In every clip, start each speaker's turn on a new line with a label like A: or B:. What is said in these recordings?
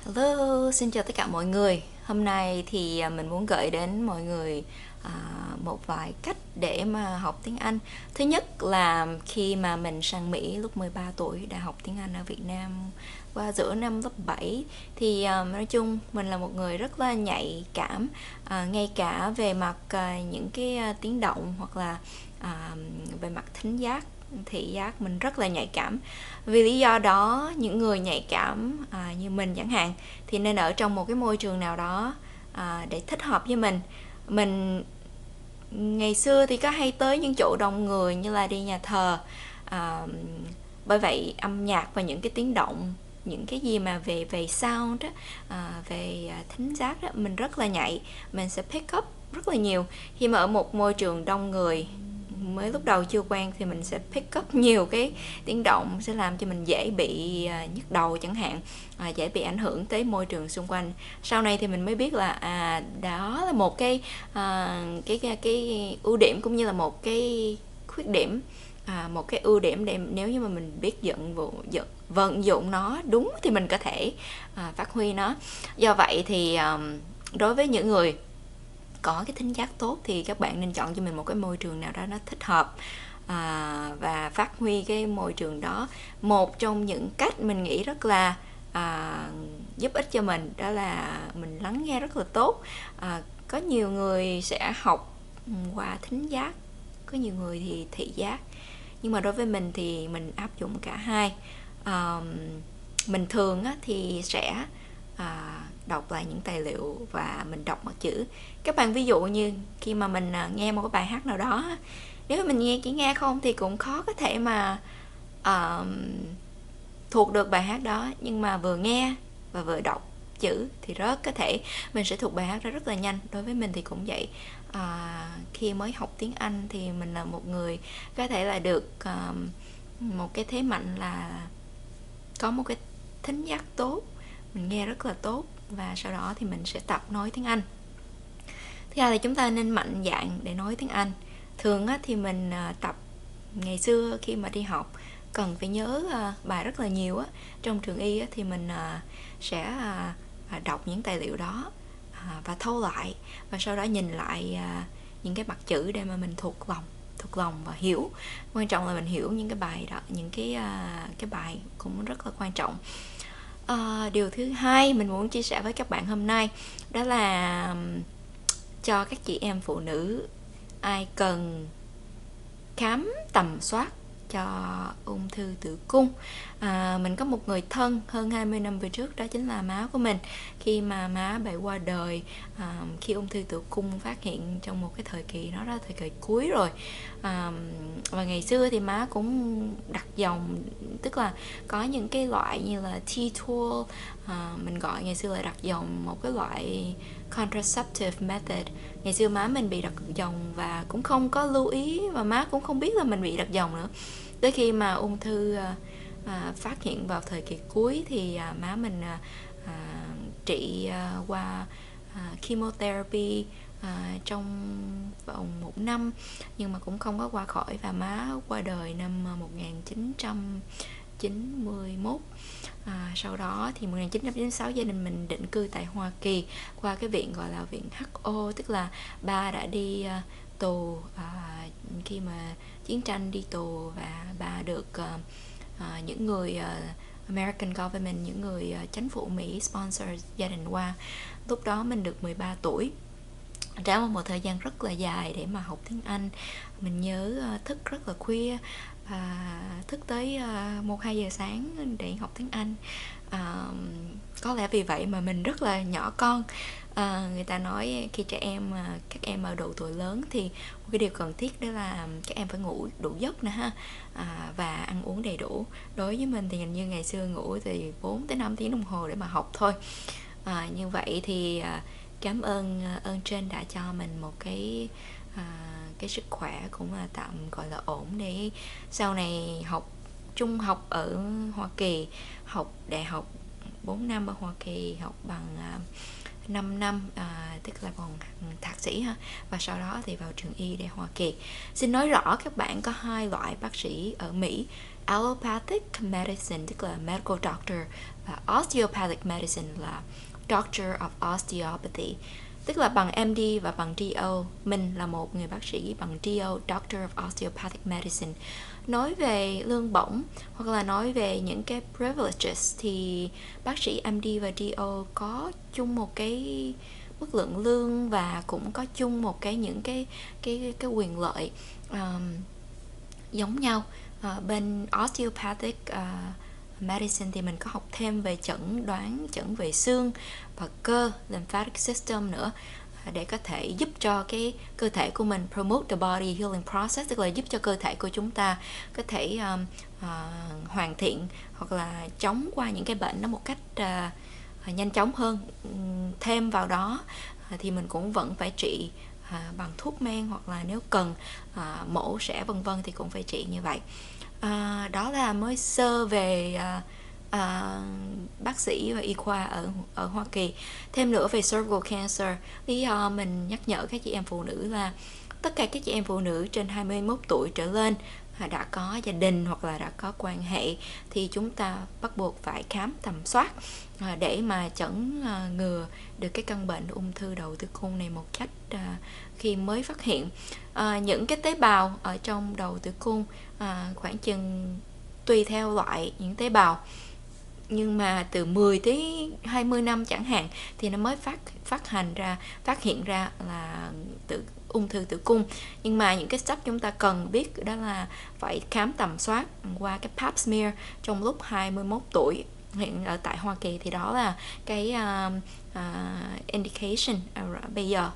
A: Hello, xin chào tất cả mọi người. Hôm nay thì mình muốn gửi đến mọi người một vài cách để mà học tiếng Anh. Thứ nhất là khi mà mình sang Mỹ lúc 13 tuổi đã học tiếng Anh ở Việt Nam qua giữa năm lớp 7 thì nói chung mình là một người rất là nhạy cảm, ngay cả về mặt những cái tiếng động hoặc là về mặt thính giác, thị giác mình rất là nhạy cảm. Vì lý do đó những người nhạy cảm như mình chẳng hạn thì nên ở trong một cái môi trường nào đó để thích hợp với mình ngày xưa thì có hay tới những chỗ đông người như là đi nhà thờ, à, bởi vậy âm nhạc và những cái tiếng động, những cái gì mà về sound đó, về thính giác đó mình rất là nhạy, mình sẽ pick up rất là nhiều. Khi mà ở một môi trường đông người mới lúc đầu chưa quen thì mình sẽ pick up nhiều cái tiếng động, sẽ làm cho mình dễ bị nhức đầu chẳng hạn, dễ bị ảnh hưởng tới môi trường xung quanh. Sau này thì mình mới biết là đó là một cái ưu điểm cũng như là một cái khuyết điểm, một cái ưu điểm để nếu như mà mình biết vận dụng nó đúng thì mình có thể phát huy nó. Do vậy thì đối với những người có cái thính giác tốt thì các bạn nên chọn cho mình một cái môi trường nào đó nó thích hợp, và phát huy cái môi trường đó. Một trong những cách mình nghĩ rất là giúp ích cho mình đó là mình lắng nghe rất là tốt. Có nhiều người sẽ học qua thính giác, có nhiều người thì thị giác, nhưng mà đối với mình thì mình áp dụng cả hai. Mình thường thì sẽ đọc lại những tài liệu và mình đọc mặt chữ. Các bạn ví dụ như khi mà mình nghe một cái bài hát nào đó, nếu mà mình chỉ nghe không thì cũng khó có thể mà thuộc được bài hát đó, nhưng mà vừa nghe và vừa đọc chữ thì rất có thể mình sẽ thuộc bài hát đó rất là nhanh. Đối với mình thì cũng vậy. Khi mới học tiếng Anh thì mình là một người có thể là được một cái thế mạnh là có một cái thính giác tốt, mình nghe rất là tốt, và sau đó thì mình sẽ tập nói tiếng Anh. Thứ hai là chúng ta nên mạnh dạn để nói tiếng Anh. Thường thì mình tập ngày xưa khi mà đi học cần phải nhớ bài rất là nhiều. Trong trường y thì mình sẽ đọc những tài liệu đó và thâu lại, và sau đó nhìn lại những cái mặt chữ để mà mình thuộc lòng và hiểu. Quan trọng là mình hiểu những cái bài đó, những cái bài cũng rất là quan trọng. Điều thứ hai mình muốn chia sẻ với các bạn hôm nay đó là cho các chị em phụ nữ ai cần khám tầm soát cho ung thư tử cung. Mình có một người thân hơn 20 năm về trước, đó chính là má của mình. Khi mà má bà qua đời, khi ung thư tử cung phát hiện trong một cái thời kỳ, nó là thời kỳ cuối rồi. Và ngày xưa thì má cũng đặt dòng, tức là có những cái loại như là T-Tool, mình gọi ngày xưa là đặt dòng một cái loại contraceptive method. Ngày xưa má mình bị đặt dòng và cũng không có lưu ý, và má cũng không biết là mình bị đặt dòng nữa. Tới khi mà ung thư phát hiện vào thời kỳ cuối thì má mình trị qua chemotherapy trong vòng 1 năm, nhưng mà cũng không có qua khỏi, và má qua đời năm 1991. Sau đó thì 1996 gia đình mình định cư tại Hoa Kỳ qua cái viện gọi là viện HO, tức là ba đã đi tù khi mà chiến tranh, đi tù, và ba được những người American government, những người chính phủ Mỹ sponsor gia đình qua. Lúc đó mình được 13 tuổi, trải qua một thời gian rất là dài để mà học tiếng Anh. Mình nhớ thức rất là khuya, thức tới 1-2 giờ sáng để học tiếng Anh. Có lẽ vì vậy mà mình rất là nhỏ con. Người ta nói khi các em ở độ tuổi lớn thì một cái điều cần thiết đó là các em phải ngủ đủ giấc nè ha, và ăn uống đầy đủ. Đối với mình thì hình như ngày xưa ngủ thì 4-5 tiếng đồng hồ để mà học thôi. Như vậy thì cảm ơn ơn trên đã cho mình một cái sức khỏe cũng là tạm gọi là ổn, để sau này học trung học ở Hoa Kỳ, học đại học 4 năm ở Hoa Kỳ, học bằng 5 năm, tức là bằng thạc sĩ ha, và sau đó thì vào trường y để Hoa Kỳ. Xin nói rõ các bạn, có hai loại bác sĩ ở Mỹ. allopathic medicine tức là medical doctor, và osteopathic medicine là doctor of osteopathy, tức là bằng MD và bằng DO. Mình là một người bác sĩ bằng DO, Doctor of Osteopathic Medicine. Nói về lương bổng hoặc là nói về những cái privileges thì bác sĩ MD và DO có chung một cái mức lượng lương và cũng có chung một những cái quyền lợi giống nhau. Bên osteopathic medicine thì mình có học thêm về chẩn về xương và cơ, lymphatic system nữa, để có thể giúp cho cái cơ thể của mình promote the body healing process, tức là giúp cho cơ thể của chúng ta có thể hoàn thiện hoặc là chống qua những cái bệnh nó một cách nhanh chóng hơn. Thêm vào đó thì mình cũng vẫn phải trị bằng thuốc men, hoặc là nếu cần mổ xẻ vân vân thì cũng phải trị như vậy. Đó là mới sơ về bác sĩ và y khoa ở Hoa Kỳ. Thêm nữa về cervical cancer, lý do mình nhắc nhở các chị em phụ nữ là tất cả các chị em phụ nữ trên 21 tuổi trở lên đã có gia đình hoặc là đã có quan hệ thì chúng ta bắt buộc phải khám tầm soát để mà chẩn ngừa được cái căn bệnh ung thư đầu tử cung này một cách khi mới phát hiện. Những cái tế bào ở trong đầu tử cung khoảng chừng tùy theo loại những tế bào, nhưng mà từ 10 tới 20 năm chẳng hạn thì nó mới phát hiện ra là ung thư tử cung. Nhưng mà những cái step chúng ta cần biết đó là phải khám tầm soát qua cái pap smear trong lúc 21 tuổi. Hiện ở tại Hoa Kỳ thì đó là cái indication bây giờ.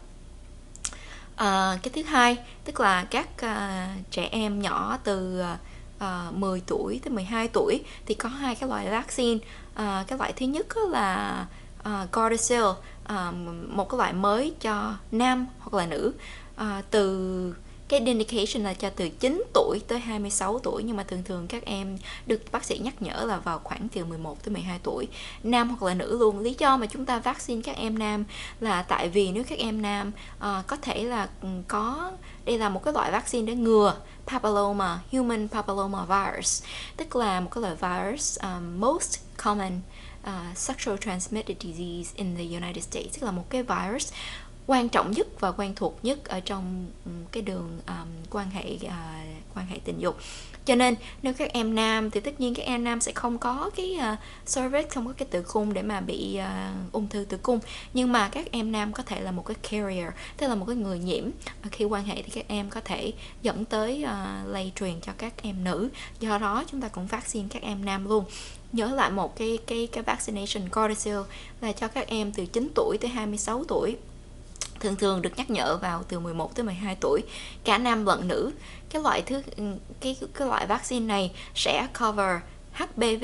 A: Cái thứ hai tức là các trẻ em nhỏ từ 10 tuổi tới 12 tuổi thì có hai cái loại vaccine. Cái loại thứ nhất là Gardasil, một cái loại mới cho nam hoặc là nữ, từ cái indication là cho từ 9 tuổi tới 26 tuổi, nhưng mà thường các em được bác sĩ nhắc nhở là vào khoảng từ 11 tới 12 tuổi, nam hoặc là nữ luôn. Lý do mà chúng ta vaccine các em nam là tại vì nếu các em nam có thể là đây là một cái loại vaccine để ngừa papilloma, human papilloma virus, tức là một cái loại virus most common sexual transmitted disease in the United States, tức là một cái virus quan trọng nhất và quen thuộc nhất ở trong cái đường quan hệ tình dục. Cho nên nếu các em nam thì tất nhiên các em nam sẽ không có cái cervix, không có cái tử cung để mà bị ung thư tử cung, nhưng mà các em nam có thể là một cái carrier, tức là một cái người nhiễm. Khi quan hệ thì các em có thể dẫn tới lây truyền cho các em nữ, do đó chúng ta cũng vaccine các em nam luôn. Nhớ lại một cái vaccination Gardasil là cho các em từ 9 tuổi tới 26 tuổi, thường được nhắc nhở vào từ 11 tới 12 tuổi, cả nam lẫn nữ. Cái loại vaccine này sẽ cover HPV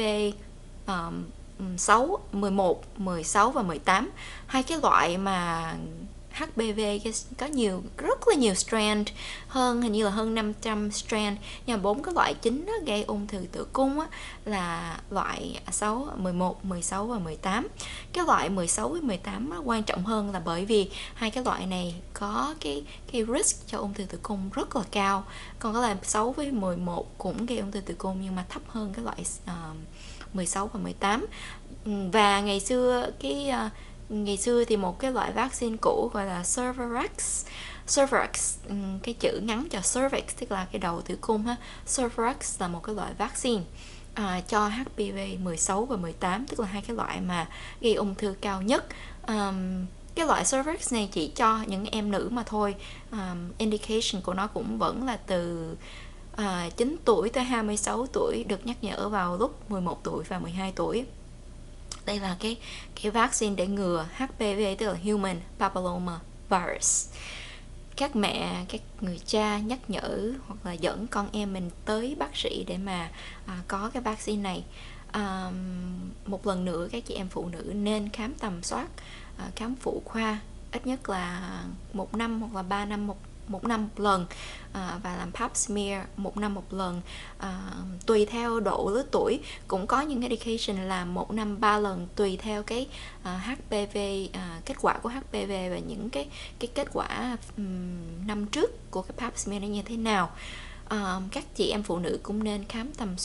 A: 11, 16 và 18. Hai cái loại mà HPV có rất là nhiều strand, hình như là hơn 500 strand, nhưng mà 4 cái loại chính gây ung thư tử cung là loại 11, 16 và 18. Cái loại 16 với 18 quan trọng hơn là bởi vì hai cái loại này có cái risk cho ung thư tử cung rất là cao. Còn cái loại 6 với 11 cũng gây ung thư tử cung nhưng mà thấp hơn cái loại 16 và 18. Và ngày xưa thì một cái loại vaccine cũ gọi là Cervarix, cái chữ ngắn cho cervix tức là cái đầu tử cung ha. Cervarix là một cái loại vaccine cho HPV 16 và 18, tức là hai cái loại mà gây ung thư cao nhất. Cái loại Cervarix này chỉ cho những em nữ mà thôi. Indication của nó cũng vẫn là từ 9 tuổi tới 26 tuổi, được nhắc nhở vào lúc 11 tuổi và 12 tuổi. Đây là cái vaccine để ngừa HPV, tức là Human Papilloma Virus. Các mẹ, các người cha nhắc nhở hoặc là dẫn con em mình tới bác sĩ để mà có cái vaccine này. Một lần nữa các chị em phụ nữ nên khám tầm soát, khám phụ khoa ít nhất là 1 năm hoặc là 3 năm một năm một lần, và làm pap smear 1 năm một lần, tùy theo độ lứa tuổi. Cũng có những indication là 1 năm 3 lần tùy theo cái HPV, kết quả của HPV và những cái kết quả năm trước của cái pap smear nó như thế nào. Các chị em phụ nữ cũng nên khám tầm soát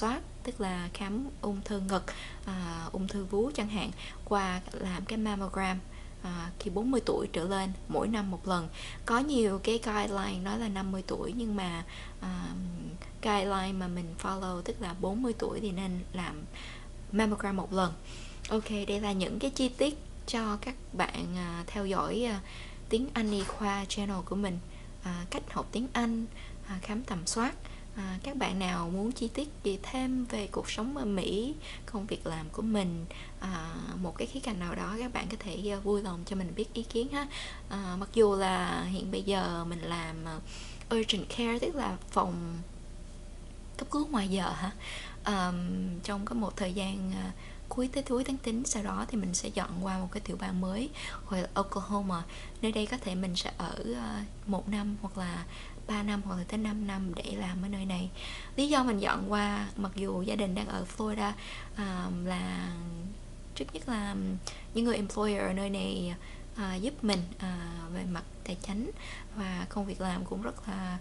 A: tức là khám ung thư ngực, ung thư vú chẳng hạn, qua làm cái mammogram khi 40 tuổi trở lên, mỗi năm một lần. Có nhiều cái guideline nói là 50 tuổi, nhưng mà guideline mà mình follow tức là 40 tuổi thì nên làm mammogram một lần. Ok, đây là những cái chi tiết cho các bạn theo dõi tiếng Anh y khoa channel của mình, cách học tiếng Anh, khám tầm soát. Các bạn nào muốn chi tiết gì thêm về cuộc sống ở Mỹ, công việc làm của mình, một cái khía cạnh nào đó, các bạn có thể vui lòng cho mình biết ý kiến ha. Mặc dù là hiện bây giờ mình làm urgent care, tức là phòng cấp cứu ngoài giờ hả, trong có một thời gian cuối tháng 9, sau đó thì mình sẽ dọn qua một cái tiểu bang mới, hoặc là Oklahoma. Nơi đây có thể mình sẽ ở 1 năm hoặc là 3 năm hoặc là tới 5 năm để làm ở nơi này. Lý do mình dọn qua, mặc dù gia đình đang ở Florida, là trước nhất là những người employer ở nơi này giúp mình về mặt tài chính, và công việc làm cũng rất là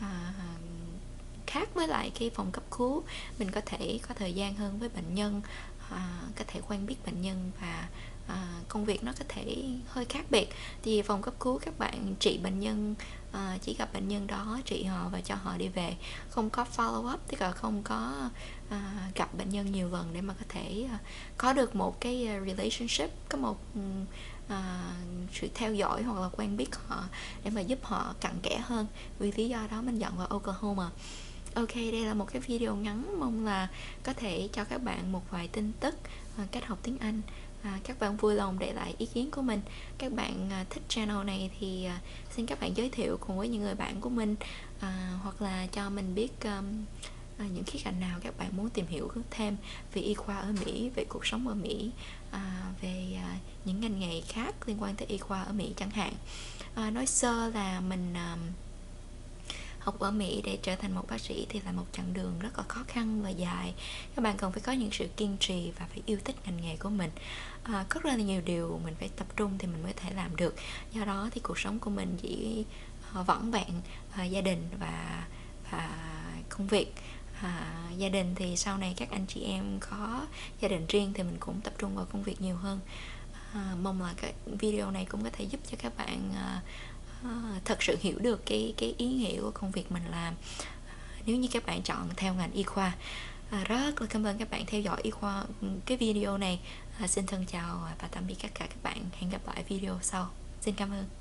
A: khác với lại cái phòng cấp cứu. Mình có thể có thời gian hơn với bệnh nhân, có thể quen biết bệnh nhân, và công việc nó có thể hơi khác biệt. Thì phòng cấp cứu các bạn trị bệnh nhân, chỉ gặp bệnh nhân đó, trị họ và cho họ đi về, không có follow up, tức là không có gặp bệnh nhân nhiều lần để mà có thể có được một cái relationship, có một sự theo dõi hoặc là quen biết họ để mà giúp họ cặn kẽ hơn. Vì lý do đó mình dọn vào Oklahoma. Ok, đây là một cái video ngắn, mong là có thể cho các bạn một vài tin tức cách học tiếng Anh. Các bạn vui lòng để lại ý kiến của mình. Các bạn thích channel này thì xin các bạn giới thiệu cùng với những người bạn của mình, hoặc là cho mình biết những khía cạnh nào các bạn muốn tìm hiểu thêm về y khoa ở Mỹ, về cuộc sống ở Mỹ, về những ngành nghề khác liên quan tới y khoa ở Mỹ chẳng hạn. Nói sơ là mình học ở Mỹ để trở thành một bác sĩ thì là một chặng đường rất là khó khăn và dài. Các bạn cần phải có những sự kiên trì và phải yêu thích ngành nghề của mình. Có rất là nhiều điều mình phải tập trung thì mình mới thể làm được. Do đó thì cuộc sống của mình chỉ vỏn vẹn gia đình và công việc. Gia đình thì sau này các anh chị em có gia đình riêng thì mình cũng tập trung vào công việc nhiều hơn. Mong là cái video này cũng có thể giúp cho các bạn thật sự hiểu được cái ý nghĩa của công việc mình làm, nếu như các bạn chọn theo ngành y khoa. Rất là cảm ơn các bạn theo dõi cái video này. Xin thân chào và tạm biệt tất cả các bạn. Hẹn gặp lại video sau. Xin cảm ơn.